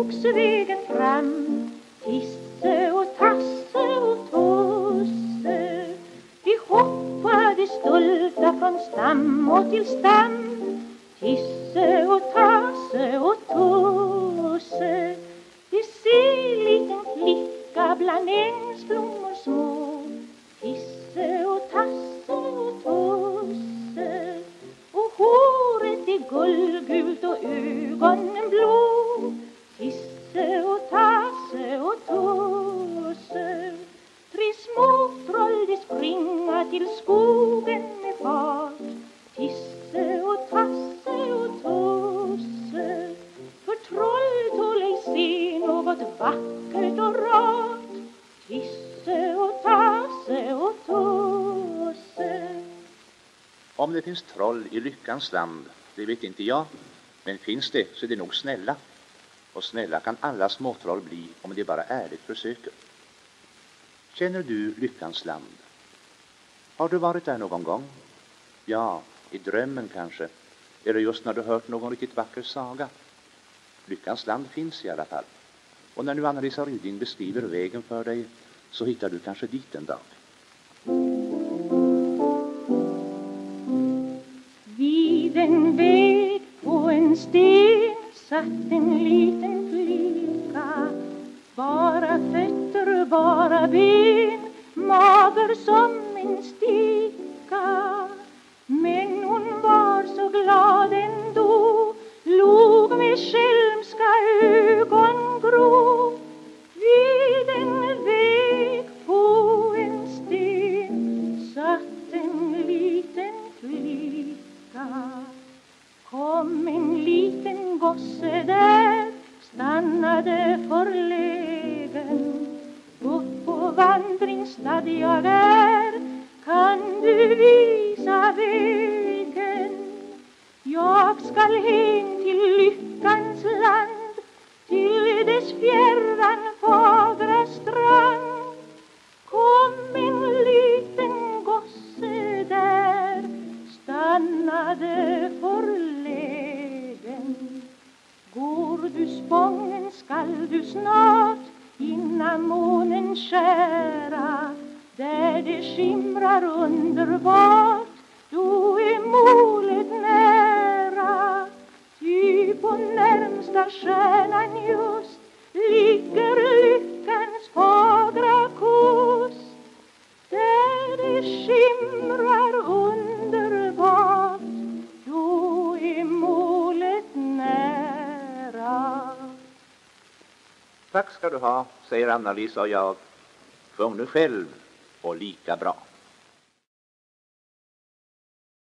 skogsvägen fram. Tisse och Tasse och Tosse, de hoppade stolta från stam och till stam. Tisse och Tasse och Tosse, de ser liten flicka bland ängsblommor små. Tisse och Tasse och Tosse, och håret är guldgult och ögonen blå. Tisse och Tasse och Tosse, tre små troll de springa till skogen med fart. Tisse och Tasse och Tosse, för troll tål ej se något vackert och rart. Tisse och Tasse och Tosse. Om det finns troll i lyckans land, det vet inte jag. Men finns det, så är det nog snälla. Och snälla kan alla småtroll bli om de bara ärligt försöker. Känner du lyckans land? Har du varit där någon gång? Ja, i drömmen kanske. Eller just när du hört någon riktigt vacker saga. Lyckans land finns i alla fall. Och när nu Anna-Lisa Ryding beskriver vägen för dig, så hittar du kanske dit en dag. Vid en väg på en sten satt en liten flicka. Bara fötter, bara ben, mager som en sticka. Men hon var så glad ändå, log med skälmska ögon grå. Vid en väg på en sten satt en liten flicka. Kom en liten gosse där, stannade förlägen. Upp på vandringsstad jag är, kan du visa vägen? Jag skall hem till lyckans land, till dess fjärran fagra strand. Kom en liten gosse där, stannade förlägen. Går du spången skall du snart innan månen skära. Där det skimrar underbart, då är målet nära. Ty på närmsta stjärnan just ligger lyckans fagra kust. Där det skimrar underbart, då är målet nära. Tack ska du ha, säger Anna-Lisa och jag. Sjung nu själv och lika bra.